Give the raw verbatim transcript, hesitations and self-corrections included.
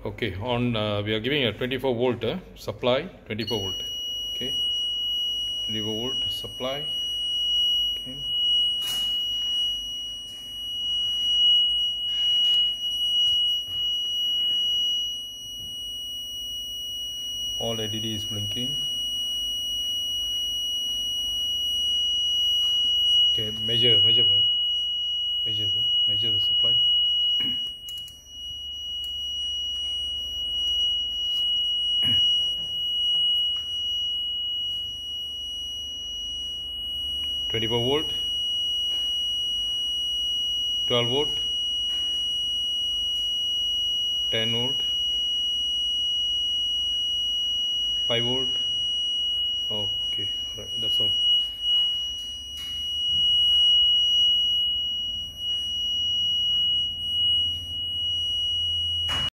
Okay, on uh, we are giving a twenty-four volt uh, supply, twenty-four volt. Okay, twenty-four volt supply. Okay. All L E D is blinking. Okay, measure, measure, measure, measure the supply. twenty-four volt, twelve volt, ten volt, five volt. Okay, right, that's all.